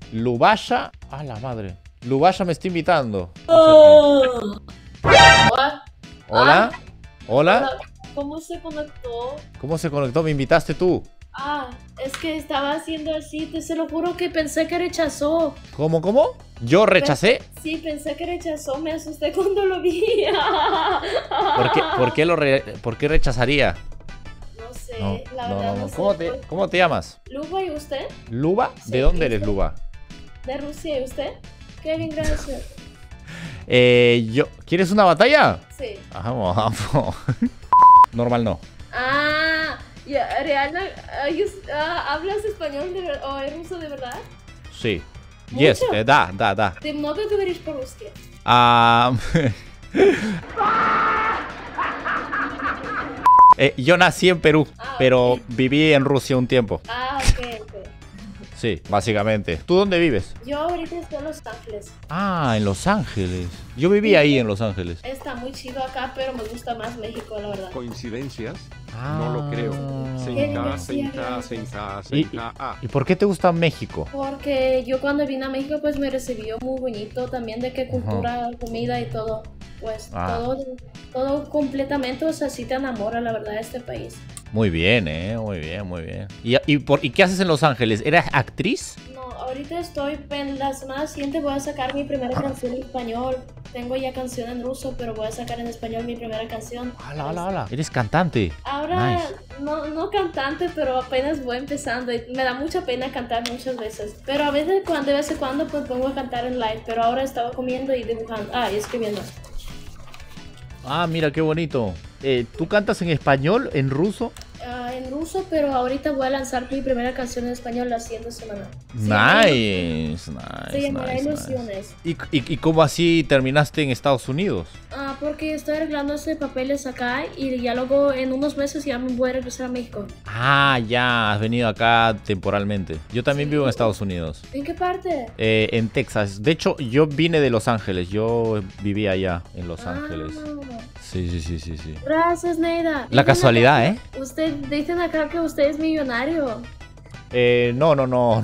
Lubasha. A la madre. Lubasha me está invitando. Oh. Hola. Hola. Ah, Hola. ¿Cómo se conectó? ¿Cómo se conectó? Me invitaste tú. Ah, es que estaba haciendo así, se lo juro que pensé que rechazó. ¿Cómo? ¿Yo rechacé? Sí, pensé que rechazó, me asusté cuando lo vi. ¿Por qué rechazaría? No sé, No, la verdad no sé. ¿Cómo te llamas? ¿Luba y usted? ¿Luba? Sí, ¿De dónde ¿y eres, usted? Luba? ¿De Rusia y usted? Kevin, gracias. ¿Quieres una batalla? Sí. Vamos. Normal no. Ah, ya, Real, ¿hablas español o ruso de verdad? Sí. ¿Mucho? Yes, да. Ты много говоришь по-русски? Yo nací en Perú, pero ok. viví en Rusia un tiempo. Ok. Sí, básicamente. ¿Tú dónde vives? Yo ahorita estoy en Los Ángeles. Ah, en Los Ángeles. Yo viví ahí en Los Ángeles. Está muy chido acá, pero me gusta más México, la verdad. ¿Coincidencias? No lo creo. ¿Y por qué te gusta México? Porque yo cuando vine a México pues me recibió muy bonito también de qué cultura, comida y todo. Pues todo completamente, o sea, sí te enamora la verdad de este país. Muy bien, muy bien. ¿Y qué haces en Los Ángeles? ¿Eras actriz? No, ahorita estoy, en la semana siguiente voy a sacar mi primera canción en español. Tengo ya canción en ruso, pero voy a sacar en español mi primera canción. Hola. ¿Eres cantante? Ahora, Nice. no cantante, pero apenas voy empezando y me da mucha pena cantar muchas veces. Pero a veces, de vez en cuando, pues pongo a cantar en live. Pero ahora estaba comiendo y dibujando, y escribiendo. Ah, mira, qué bonito. ¿Tú cantas en español, en ruso? En ruso, pero ahorita voy a lanzar mi primera canción en español la siguiente semana. Nice. Se llamará Ilusiones. ¿Y cómo así terminaste en Estados Unidos? Porque estoy arreglando este papeles acá y ya luego en unos meses ya me voy a regresar a México. Ah, ya, has venido acá temporalmente. Yo también vivo en Estados Unidos. ¿En qué parte? En Texas. De hecho, yo vine de Los Ángeles. Yo vivía allá en Los Ángeles. Sí. Gracias, Neida. La casualidad, acá, dicen acá que usted es millonario. No.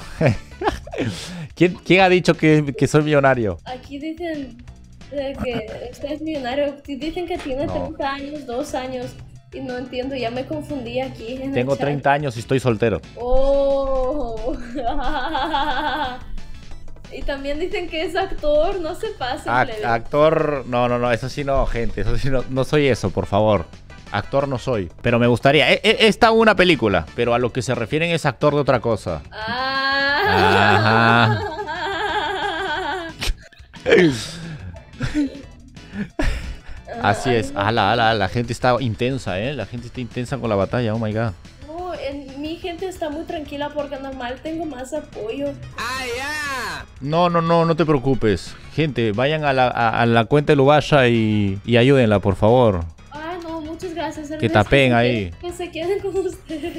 ¿Quién ha dicho que soy millonario? Aquí dicen que usted es millonario. Dicen que tiene 30 años, 2 años. Y no entiendo, ya me confundí aquí. Tengo 30 años y estoy soltero. Oh. Y también dicen que es actor, no se pasen. Actor, no, eso sí no, gente, eso sí no soy eso, por favor. Actor no soy, pero me gustaría. He estado en una película, pero a lo que se refieren es actor de otra cosa. Ajá. Así es. La gente está intensa, La gente está intensa con la batalla, oh my god. Mi gente está muy tranquila porque normal tengo más apoyo. No te preocupes. Gente, vayan a la cuenta de Lubasha y ayúdenla, por favor. No, muchas gracias. Que tapeen ahí. Que se queden con ustedes.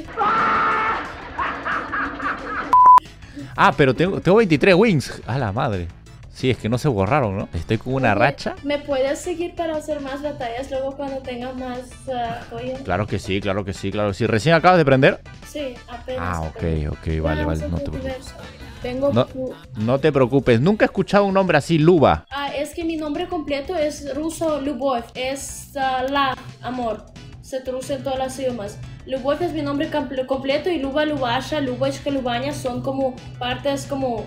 Pero tengo 23 wins. A la madre. Sí, es que no se borraron, ¿no? Estoy con una racha. ¿Me puedes seguir para hacer más batallas luego cuando tenga más apoyo? Claro que sí. ¿Recién acabas de prender? Sí, apenas. Ok, vale, no te preocupes. No te preocupes, nunca he escuchado un nombre así, Luba. Es que mi nombre completo es ruso Lubov, es amor. Se traduce en todas las idiomas. Lubov es mi nombre completo y Luba, Lubasha, Lubashka, Lubaña son como partes como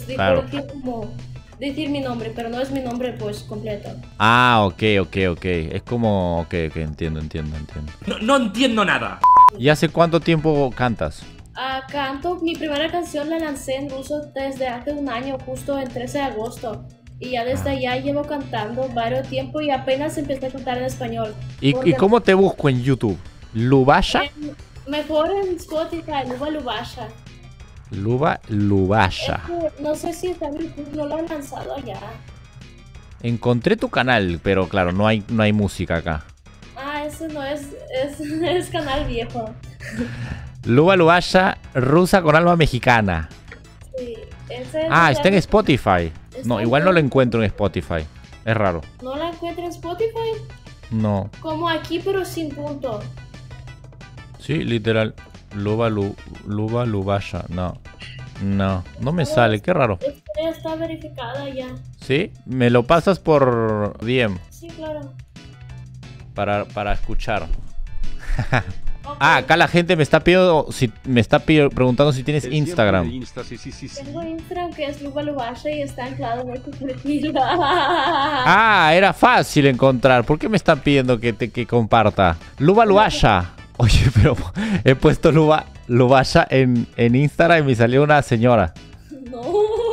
decir mi nombre, pero no es mi nombre pues completo. Ok. Es como... Ok, entiendo. No entiendo nada. ¿Y hace cuánto tiempo cantas? Canto, mi primera canción la lancé en ruso desde hace un año, justo el 13 de agosto. Y ya desde allá llevo cantando varios tiempo y apenas empecé a cantar en español. ¿Y cómo te busco en YouTube? ¿Lubasha? Mejor en Spotify, Luba Lubasha. Lubasha. No sé si está en YouTube, no lo han lanzado allá. Encontré tu canal, pero claro, no hay música acá. Ese no es canal viejo. Luba Lubasha, rusa con alma mexicana. Sí, está en Spotify. No, igual no lo encuentro en Spotify. Es raro. ¿No la encuentro en Spotify? No. Como aquí, pero sin punto. Sí, literal. Luba Lubasha, no. No, no me sale, qué raro. Ya está verificada ya. ¿Sí? Me lo pasas por DM Sí, claro. para escuchar. Ok. Ah, acá la gente me está pidiendo, preguntando si tienes El tiempo Instagram. de Insta, sí, sí, sí, sí. Tengo Instagram que es Luba Lubasha y está anclado en tu perfil. Ah, era fácil encontrar. ¿Por qué me están pidiendo que comparta? Luba Luasha. Oye, pero he puesto Lubasha en Instagram y me salió una señora. No.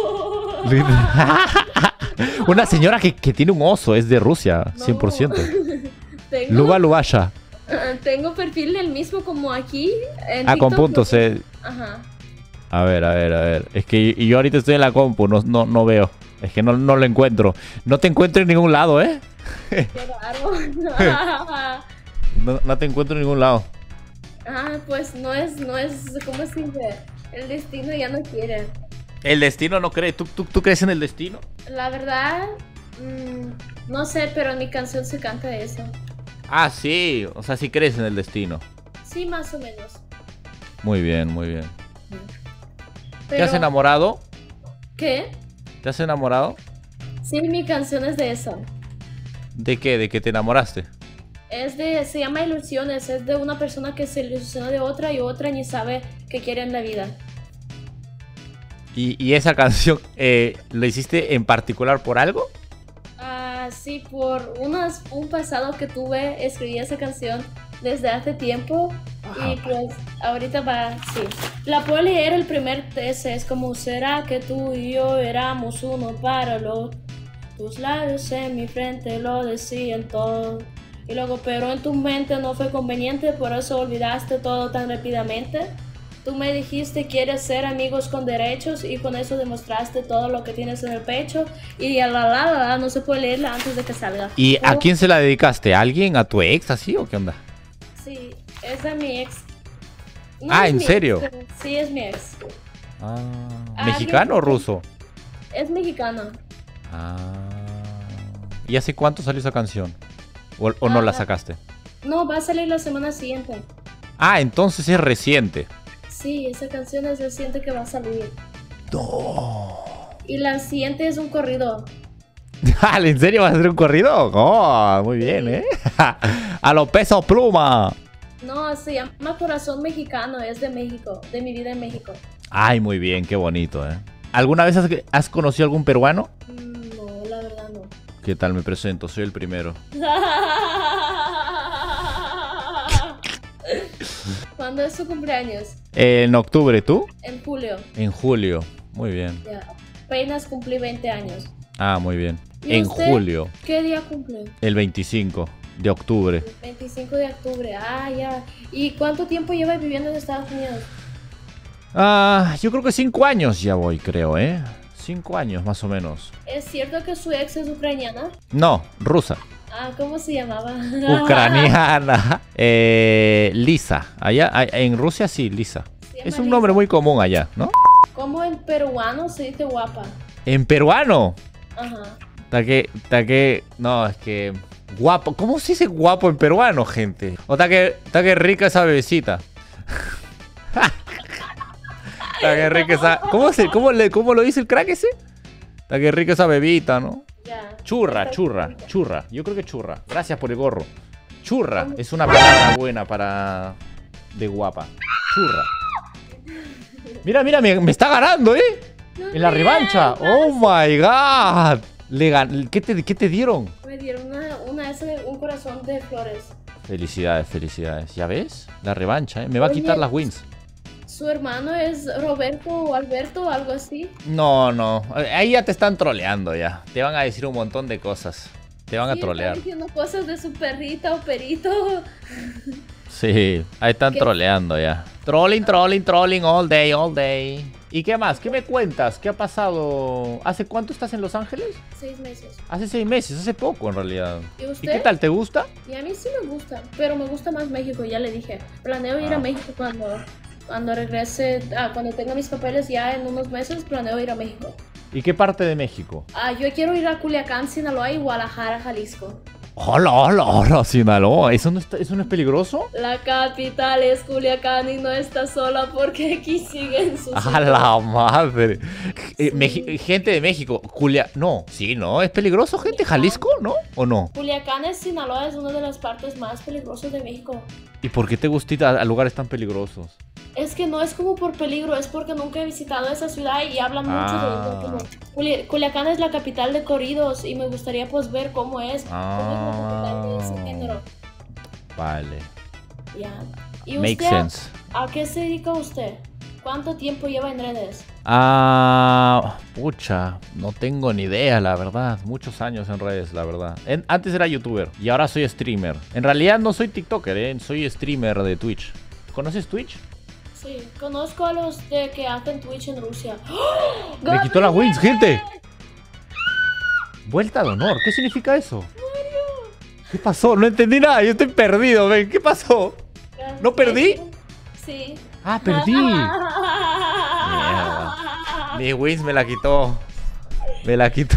Una señora que tiene un oso, es de Rusia, 100%. Tengo, Luba Lubasha. tengo perfil del mismo como aquí. En Ah, con TikTok, puntos. Ajá. A ver. Es que yo ahorita estoy en la compu, no veo. Es que no lo encuentro. No te encuentro en ningún lado, ¿eh? Qué raro. No te encuentro en ningún lado. Ah, pues no es, ¿cómo se dice? El destino ya no quiere. El destino no cree. ¿Tú crees en el destino? La verdad, no sé, pero en mi canción se canta eso. Ah, sí. O sea, sí crees en el destino. Sí, más o menos. Muy bien, muy bien. ¿Te Pero, has enamorado? ¿qué? ¿Te has enamorado? Sí, mi canción es de eso. ¿De qué? ¿De que te enamoraste? Se llama Ilusiones, es de una persona que se ilusiona de otra y otra ni sabe qué quiere en la vida. ¿Y esa canción lo hiciste en particular por algo? Ah, sí, por un pasado que tuve, escribí esa canción desde hace tiempo y pues ahorita va, sí. La puedo leer el primer test, es como ¿será que tú y yo éramos uno para el otro? Tus labios en mi frente lo decían todo. Y luego, pero en tu mente no fue conveniente, por eso olvidaste todo tan rápidamente. Tú me dijiste quieres ser amigos con derechos y con eso demostraste todo lo que tienes en el pecho. Y no se puede leerla antes de que salga. ¿Y a quién se la dedicaste? ¿A alguien? ¿A tu ex así o qué onda? Sí, es de mi ex. No Ah, es ¿en mi serio? ex, pero sí, es mi ex. Ah, ¿mexicano o ruso? Es mexicano. Ah. ¿Y hace cuánto salió esa canción? ¿O no la sacaste? No, va a salir la semana siguiente. Ah, entonces es reciente. Sí, esa canción es reciente que va a salir. No. Y la siguiente es un corrido. ¿En serio vas a hacer un corrido? Oh, muy bien, ¿eh? A los Peso Pluma. No, se llama Corazón Mexicano, es de México, de mi vida en México. Ay, muy bien, qué bonito, ¿eh? ¿Alguna vez has conocido algún peruano? No, la verdad no. ¿Qué tal? Me presento, soy el primero. ¿Cuándo es su cumpleaños? En octubre, ¿tú? En julio. En julio. Muy bien. Ya. Apenas cumplí 20 años. Ah, muy bien. ¿Y En usted? julio, ¿Qué día cumple? el 25 de octubre. 25 de octubre. Ah, ya. ¿Y cuánto tiempo lleva viviendo en Estados Unidos? Ah, yo creo que 5 años ya voy, creo, ¿eh? 5 años más o menos. ¿Es cierto que su ex es ucraniana? No, rusa. Ah, ¿cómo se llamaba? Ucraniana. Lisa. Allá, en Rusia sí, Lisa. Se llama Es un Lisa. nombre muy común allá, ¿no? ¿Cómo en peruano se dice guapa? En peruano. Ajá. No, es que... Guapo. ¿Cómo se dice guapo en peruano, gente? O ta que rica esa bebecita. Ta que rica esa... ¿Cómo lo dice el crack ese? Ta que rica esa bebita, ¿no? Ya. Churra. Yo creo que churra. Gracias por el gorro. Churra es una palabra buena para... de guapa. Churra. Mira, me está ganando, ¿eh? No En la me revancha. hagas. Oh my god. ¿Qué te dieron? Me dieron un corazón de flores. Felicidades. ¿Ya ves? La revancha, ¿eh? Me va a quitar Oye, las wins. ¿Su hermano es Roberto o Alberto o algo así? No. Ahí ya te están troleando ya. Te van a decir un montón de cosas. Te van a Sí, trolear. está diciendo cosas de su perrita o perito. Sí, ahí están ¿Qué? troleando ya. Trolling all day. ¿Y qué más? ¿Qué me cuentas? ¿Qué ha pasado? ¿Hace cuánto estás en Los Ángeles? 6 meses. Hace 6 meses, hace poco en realidad. ¿Y usted? ¿Y qué tal? ¿Te gusta? Y a mí sí me gusta, pero me gusta más México, ya le dije. Planeo ir a México cuando regrese, cuando tenga mis papeles ya en unos meses, planeo ir a México. ¿Y qué parte de México? Yo quiero ir a Culiacán, Sinaloa y Guadalajara, Jalisco. Hola, hola, hola, Sinaloa. ¿Eso no es peligroso? La capital es Culiacán y no está sola porque aquí siguen sus... ¡A la madre! Sí. Gente de México, no, sí, ¿no? ¿Es peligroso, gente? ¿Jalisco, no? ¿O no? Culiacán, Sinaloa, es una de las partes más peligrosas de México. ¿Y por qué te gusta ir a lugares tan peligrosos? Es que no es como por peligro, es porque nunca he visitado esa ciudad y hablan mucho de ella. Como Culiacán es la capital de corridos y me gustaría pues ver cómo es la capital de ese género. Vale. Ya. ¿Y Makes usted, sense. a qué se dedica usted? ¿Cuánto tiempo lleva en redes? Pucha, no tengo ni idea, la verdad. Muchos años en redes, la verdad. Antes era youtuber y ahora soy streamer. En realidad no soy tiktoker, soy streamer de Twitch. ¿Conoces Twitch? Sí, conozco a los que hacen Twitch en Rusia. Me quitó la wins, gente. Vuelta de honor, ¿qué significa eso? ¿Qué pasó? No entendí nada, yo estoy perdido, ven. ¿Qué pasó? ¿No perdí? Sí. Ah, perdí. Mierda. Mi wins me la quitó. Me la quitó.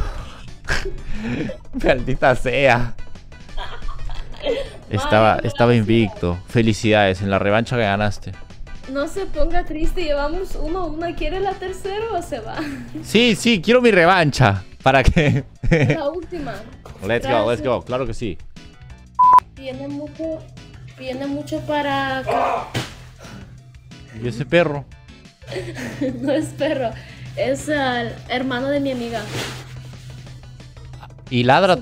Maldita sea. Estaba invicto. Felicidades, en la revancha que ganaste. No se ponga triste, llevamos 1-1. ¿Quiere la tercera o se va? Sí, quiero mi revancha. ¿Para qué? La última. Let's go, claro que sí. Viene mucho para acá. ¿Y ese perro? No es perro, es el hermano de mi amiga. ¿Y ladra?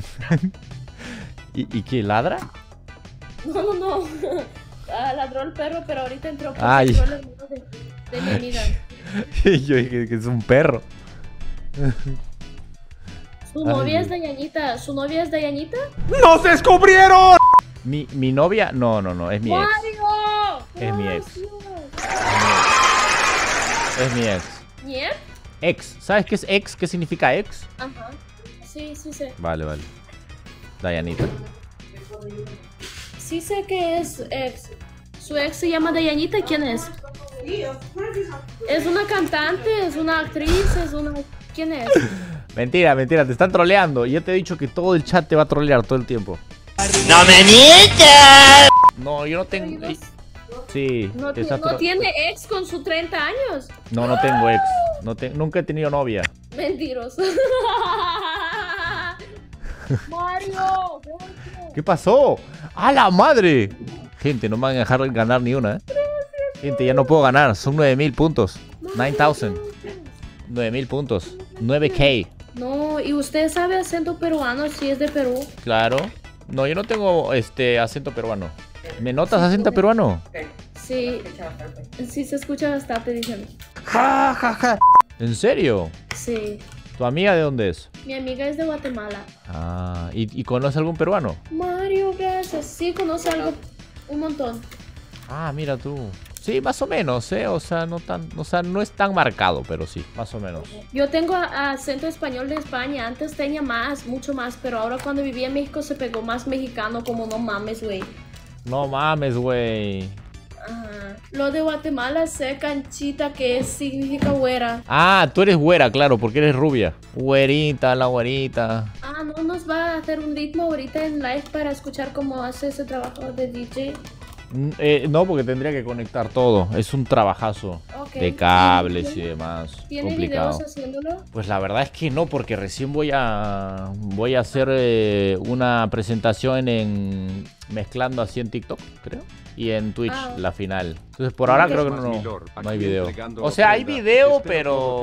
¿Y qué, ladra? No. Ladró el perro, pero ahorita entró porque Ay. entró el hermano de mi amiga. Yo dije que es un perro. Su novia es Dayanita. ¿Su novia es Dayanita? ¡Nos descubrieron! Mi novia, no, es mi ex. ¡Mario! Es mi ex. Dios. Es mi ex. ¿Nier? Ex, ¿sabes qué es ex? ¿Qué significa ex? Ajá. Sí sé. Vale. Dayanita. Sí sé que es ex. Su ex se llama Dayanita. ¿Quién es? Es una cantante, es una actriz, es una... ¿Quién es? Mentira, te están troleando. Yo te he dicho que todo el chat te va a trolear todo el tiempo. ¡No me mientas! No, yo no tengo... Sí, ¿No te está tiene ex con sus 30 años? No tengo ex. Nunca he tenido novia. Mentiroso. Mario. ¿Qué pasó? ¡A la madre! Gente, no me van a dejar ganar ni una, Gente, ya no puedo ganar. Son 9000 puntos. 9000. 9000 puntos. 9K. No, ¿y usted sabe acento peruano si es de Perú? Claro. No, yo no tengo acento peruano. ¿Me notas acento peruano? Sí. Sí se escucha bastante, dicen. Ja, ja, ja. ¿En serio? Sí. ¿Tu amiga de dónde es? Mi amiga es de Guatemala. Ah, ¿y conoce algún peruano? Mario, gracias. Sí, conoce algo. Un montón. Ah, mira tú. Sí, más o menos, O sea, no es tan marcado, pero sí, más o menos. Yo tengo acento español de España. Antes tenía mucho más, pero ahora cuando vivía en México se pegó más mexicano, como no mames, güey. No mames, güey. Ajá. Lo de Guatemala sé canchita, que significa güera. Ah, tú eres güera, claro, porque eres rubia. Güerita, la güerita. Ah, ¿no nos va a hacer un ritmo ahorita en live para escuchar cómo hace ese trabajo de DJ? No, porque tendría que conectar todo. Es un trabajazo de cables y demás. ¿Tiene complicado. videos haciéndolo? Pues la verdad es que no, porque recién voy a hacer una presentación mezclando así en TikTok, creo. Y en Twitch, la final. Entonces por ahora creo que no hay video. O sea, hay video, pero...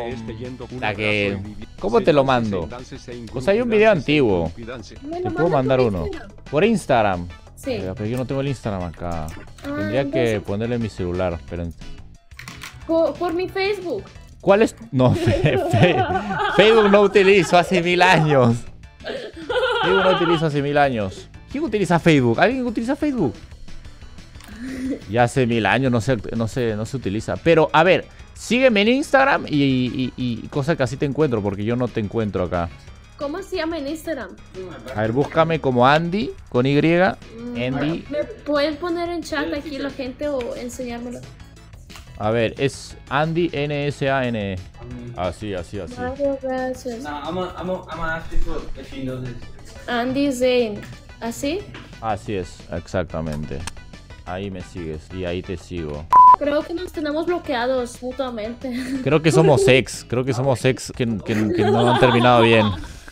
¿Cómo te lo mando? O sea, hay un video antiguo. Te puedo mandar uno. Por Instagram. Sí. Pero yo no tengo el Instagram acá. Tendría que ponerle en mi celular. Esperen. Por mi Facebook. ¿Cuál es? No, Facebook no utilizo hace 1000 años. Facebook no utilizo hace 1000 años. ¿Quién utiliza Facebook? ¿Alguien utiliza Facebook? Ya hace 1000 años no se utiliza. Pero, a ver, sígueme en Instagram y cosa que así te encuentro, porque yo no te encuentro acá. ¿Cómo se llama en Instagram? A ver, búscame como Andy, con Y. Andy. ¿Me pueden poner en chat aquí la gente o enseñármelo? A ver, es Andy NSANE. Así. Mario, gracias. No, I'm gonna ask you if she knows this. Andy Zane. ¿Así? Así es, exactamente. Ahí me sigues y ahí te sigo. Creo que nos tenemos bloqueados mutuamente. Creo que somos ex que no han terminado bien.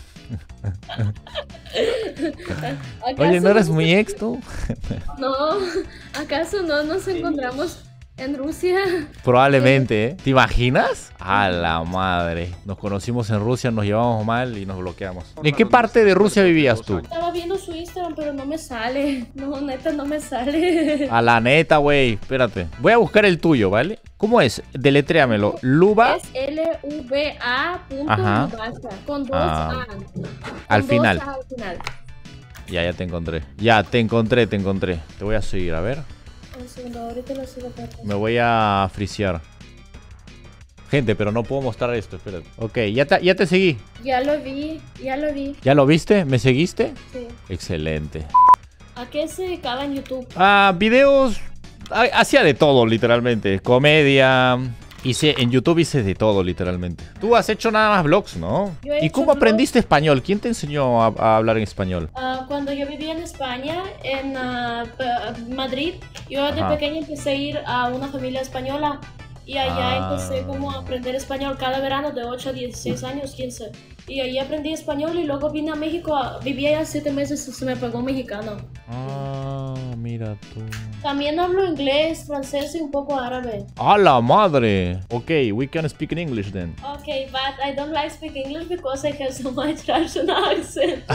Oye, ¿no eres muy ex tú? No, ¿acaso no nos encontramos en Rusia? Probablemente, ¿eh? ¿Te imaginas? A la madre. Nos conocimos en Rusia, nos llevamos mal y nos bloqueamos. ¿En qué parte de Rusia vivías tú? Estaba viendo su Instagram, pero no me sale. No, neta, no me sale. A la neta, güey. Espérate. Voy a buscar el tuyo, ¿vale? ¿Cómo es? Deletréamelo. Luba. Es Luva. Ajá. Con dos Ah. A. Al Con final. dos A al final. Ya te encontré. Ya, te encontré. Te voy a seguir, a ver. Un segundo, ahorita lo sigo. Me voy a frisear. Gente, pero no puedo mostrar esto, espérate. Ok, ya te seguí. Ya lo vi. ¿Ya lo viste? ¿Me seguiste? Sí. Excelente. ¿A qué se dedicaba en YouTube? Videos. Hacía de todo, literalmente. Comedia. En YouTube hice de todo, literalmente. Tú has hecho nada más vlogs, ¿no? Yo he ¿Y hecho cómo vlogs. aprendiste español? ¿Quién te enseñó a hablar en español? Cuando yo vivía en España, en Madrid, yo de Ajá. pequeña empecé a ir a una familia española y allá Ah. empecé como a aprender español cada verano de 8 a 16 años, 15. Y ahí aprendí español y luego vine a México, viví allá 7 meses y se me pegó mexicano. Ah, mira tú. También hablo inglés, francés y un poco árabe. ¡A la madre! Ok, we can speak in English then. Okay, but I don't like speak English because I have so much Russian accent.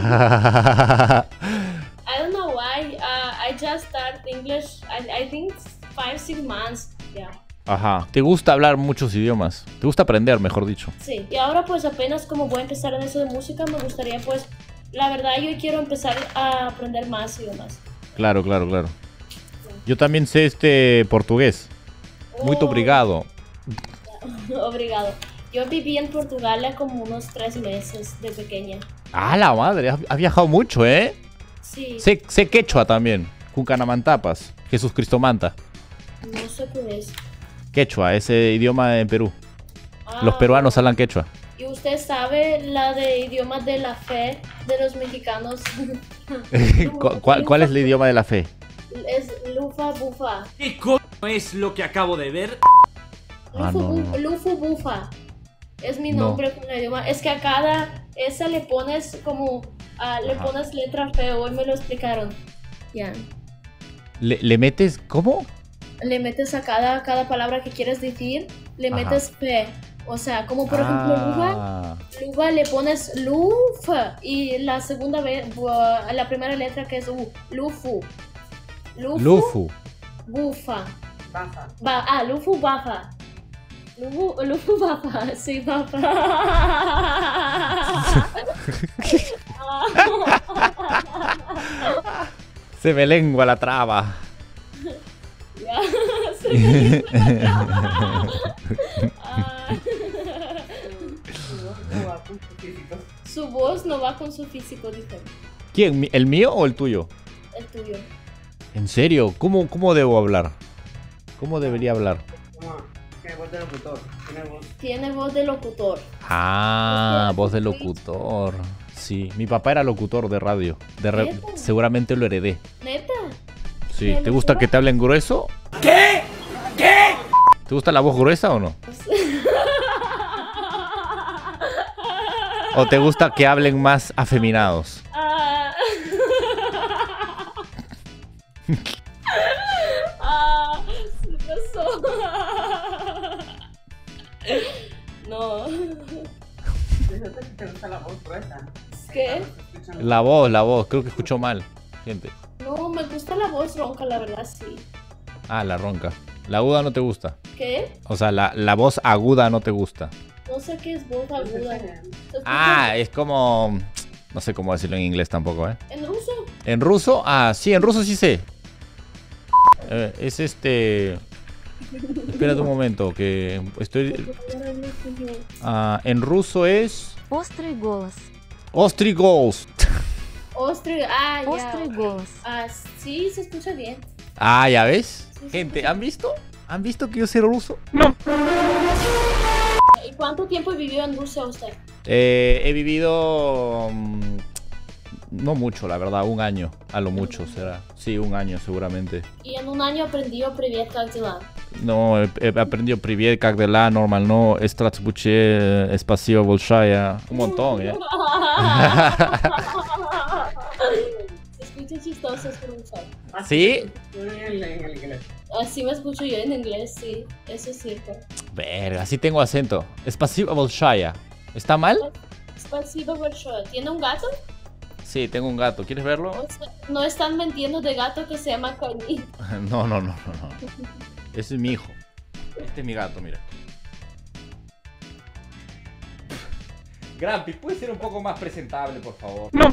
I don't know why. I just started English. I think 5-6 months. Yeah. Ajá. ¿Te gusta hablar muchos idiomas? ¿Te gusta aprender, mejor dicho? Sí. Y ahora pues apenas como voy a empezar en eso de música, me gustaría pues, la verdad yo quiero empezar a aprender más idiomas. Claro. Yo también sé portugués. Muito Oh, obrigado. Obrigado. Yo viví en Portugal como unos 3 meses de pequeña. ¡Ah, la madre! Has viajado mucho, ¿eh? Sí. Sé quechua también. Cuncanamantapas. Jesús Cristo Manta. No sé qué es. Quechua, ese idioma en Perú. Ah, Los peruanos hablan quechua. ¿Y usted sabe la de idiomas de la fe de los mexicanos? ¿Cuál es el idioma de la fe? Es Lufa Bufa. ¿Qué coño es lo que acabo de ver? Ah, no. Lufu Bufa. Es mi No. nombre con el idioma. Es que a cada esa le pones como le Ajá. pones letra fe. Hoy me lo explicaron. Ya. ¿Le metes? ¿Cómo? Le metes a cada palabra que quieres decir, le Ajá. metes fe. O sea, como por ejemplo Ah. Luva le pones Lufa y la segunda vez, la primera letra que es U, Lufu. Lufu. Bufa. Lufu Bafa. Lufu Bafa, sí, Bafa. Se me lengua la traba. Ya, sí. Su voz no va con su físico, dice. ¿Quién? ¿El mío o el tuyo? El tuyo. ¿En serio? ¿Cómo debo hablar? ¿Cómo debería hablar? Tiene voz de locutor. Tiene voz de locutor. Ah, voz de locutor. Sí, mi papá era locutor de radio. ¿Neta? Seguramente lo heredé. ¿Neta? Sí, ¿De ¿te gusta locura? que te hablen grueso? ¿Qué? ¿Te gusta la voz gruesa o no? ¿O te gusta que hablen más afeminados? Ah. Ah, se pasó. No. Fíjate que te gusta la voz gruesa. ¿Qué? La voz, creo que escuchó mal, gente. No, me gusta la voz ronca, la verdad, sí. Ah, la ronca. La aguda no te gusta. ¿Qué? O sea, la voz aguda no te gusta. No sé qué es voz aguda. ¿Se escucha Ah, es como... No sé cómo decirlo en inglés tampoco, ¿eh? ¿En ruso? ¿En ruso? Ah, sí, en ruso sí sé. Es Espérate un momento, que estoy... en ruso es... Острый голос. Ostry Ghost. Ostri, ya. Острый голос. Ah, sí, se escucha bien. Ah, ¿ya ves? Sí, sí, Gente, sí. ¿han visto? ¿Han visto que yo sé ruso? ¿Y cuánto tiempo vivió en Rusia usted? He vivido... No mucho, la verdad, un año. A lo mucho será. Sí, un año seguramente. Y en un año aprendió Привет, как дела? No, he aprendido Привет, как дела, normal, no, Здравствуйте, Спасибо большое. Un montón, ¿eh? Se escucha chistoso pronunciar. ¿Sí? En el inglés. Así me escucho yo en inglés, sí. Eso es cierto. Verga, sí tengo acento. Спасибо большое. ¿Está mal? Спасибо большое. ¿Tiene un gato? Sí, tengo un gato. ¿Quieres verlo? O sea, no están vendiendo de gato que se llama Cañí. No. Ese es mi hijo. Este es mi gato, mira. Grampi, ¿puedes ser un poco más presentable, por favor? No.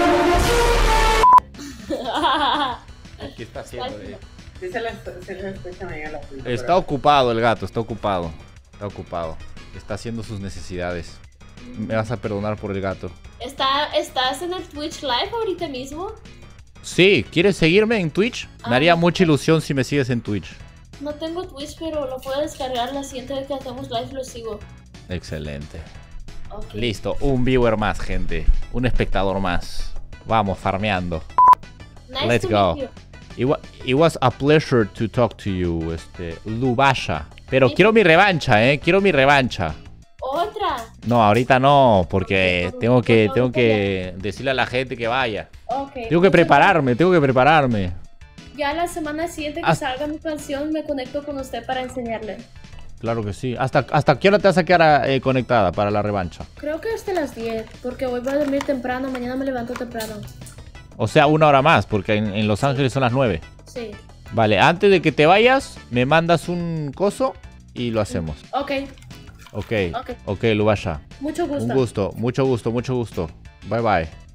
¿Qué está haciendo? Sí, se le escucha bien a la puta. Está ocupado el gato, está ocupado. Está ocupado. Está haciendo sus necesidades. Me vas a perdonar por el gato. ¿Estás en el Twitch Live ahorita mismo? Sí, ¿quieres seguirme en Twitch? Me haría mucha ilusión si me sigues en Twitch. No tengo Twitch, pero lo puedo descargar la siguiente vez que hacemos live, lo sigo. Excelente. Okay. Listo, un viewer más, gente. Un espectador más. Vamos, farmeando. Nice Let's to go. meet you. It was a pleasure to talk to you, Lubasha. Pero quiero mi revancha, quiero mi revancha. ¿Otra? No, ahorita no, porque tengo que decirle a la gente que vaya. Okay. Tengo que prepararme. Ya la semana siguiente que salga mi canción me conecto con usted para enseñarle. Claro que sí. ¿Hasta qué hora te vas a quedar conectada para la revancha? Creo que hasta las 10, porque hoy voy a dormir temprano, mañana me levanto temprano. O sea, 1 hora más, porque en Los Ángeles son las 9. Sí. Vale, antes de que te vayas, me mandas un coso y lo hacemos. Ok, Ok, Lubasha. mucho gusto. Un gusto, mucho gusto. Bye bye.